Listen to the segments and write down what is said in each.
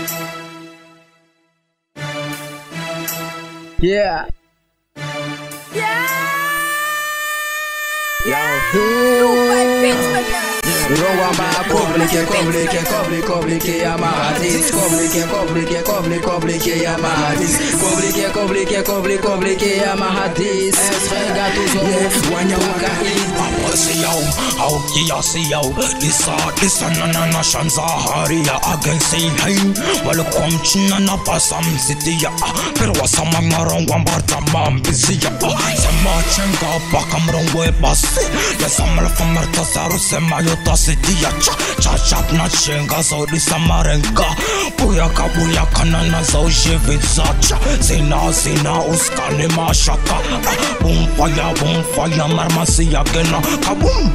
Yeah. Yo. Rowamba compliqué à Maradis. Compliqué à Maradis. Compliqué à Maradis. Esfrega tudo. Wanyawaka see yo, this na shanza haria against him. Welcome china na pasam city ya. Pero wasama marong wambarta mam busy ya. Sama chenga pakam we bas. Ya samala famarta saru sema yota city ya. Chap na chenga so di samarenga. Buya kana so shivitsa. Sina uskani mashaka. Boom fire marmasi ya gena. Kaboom,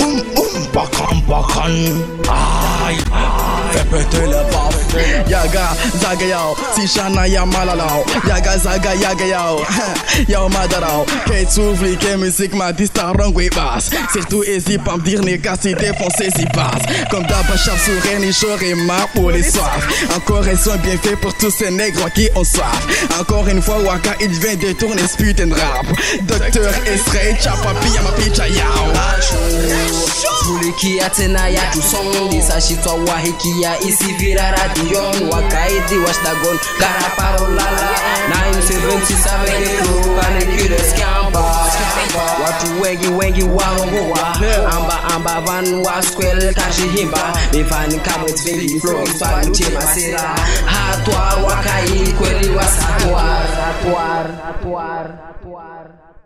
bakan. Ay, répétez le paf. Yaga, zaga yao, si shana ya malalao. Yaga, zaga, yaga yao. Yao madarao. Qu'est s'ouvre, qu'est musique, ma distar rangwe basse. Surtout ici, pas me dire, n'est qu'à s'y défoncer si passe. Comme d'abord, chap sourire, ni chaud et marre pour les soifs. Encore un son bien fait pour tous ces nègres qui ont soif. Encore une fois, Waka, il vient détourner ce putain de rap. Docteur Esrei, chapapi, ya ma picha yao. Tulikia tena ya tusong Disashitwa wahikia isi vira radion Wakaidi washdagon karaparolala 977 Kane kire skamba Watu wengi wangoa Amba van waskwel kashi himba Mifani kamwet baby flow Swali tima sera Hatwar wakai kweli wasatwar